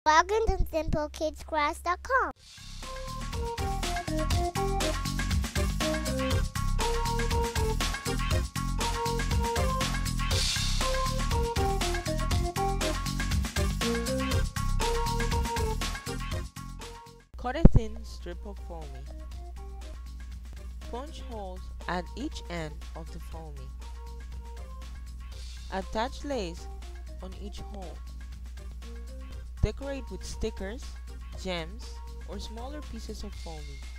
Welcome to SimpleKidsCraft.com. Cut a thin strip of foamy. Punch holes at each end of the foamy. Attach lace on each hole. Decorate with stickers, gems, or smaller pieces of foamy.